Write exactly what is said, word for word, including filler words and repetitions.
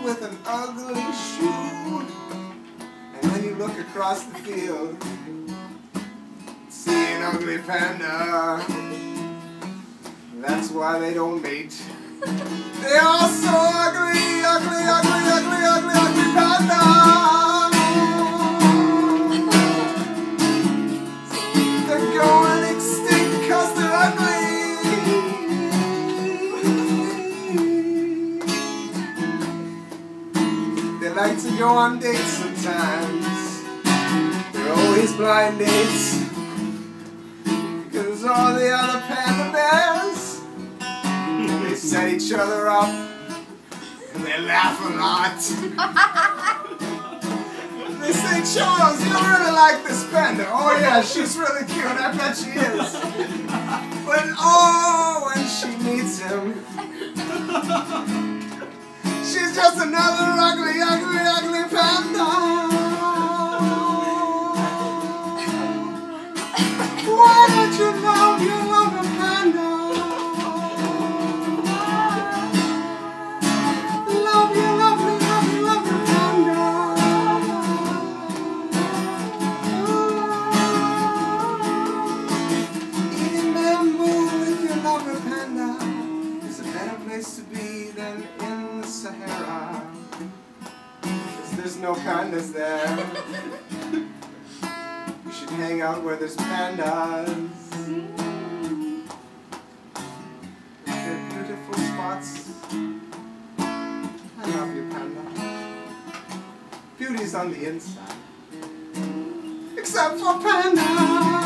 with an ugly shoe. And when you look across the field, see an ugly panda. That's why they don't mate. They are so ugly, ugly, ugly, ugly, ugly, ugly pandas. They're going extinct because they're ugly. They like to go on dates sometimes. They're always blind dates. Because all the other panda bears, they set each other up and they laugh a lot. They say, Charles, you don't really like this panda. Oh yeah, she's really cute, I bet she is. But oh, when she meets him, she's just another ugly, ugly, ugly panda. Why don't you love your lover panda? Love your lovely, lovely, lovely panda. Eating bamboo with your lover panda is a better place to be than in the Sahara. 'Cause there's no pandas there. You should hang out where there's pandas. They're beautiful spots. I love you, panda. Beauty's on the inside. Except for pandas.